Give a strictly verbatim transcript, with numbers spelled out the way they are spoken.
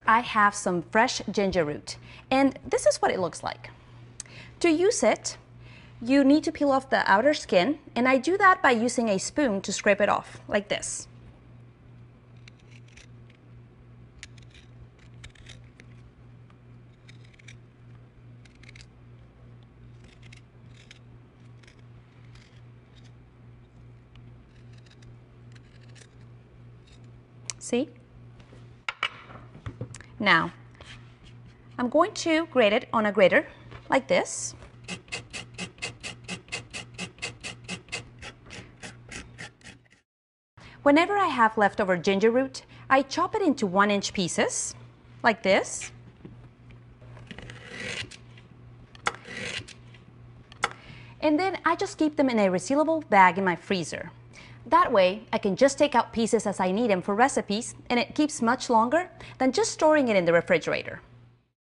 I have some fresh ginger root, and this is what it looks like. To use it, you need to peel off the outer skin, and I do that by using a spoon to scrape it off, like this. See? Now, I'm going to grate it on a grater like this. Whenever I have leftover ginger root, I chop it into one inch pieces, like this. And then I just keep them in a resealable bag in my freezer. That way, I can just take out pieces as I need them for recipes, and it keeps much longer than just storing it in the refrigerator.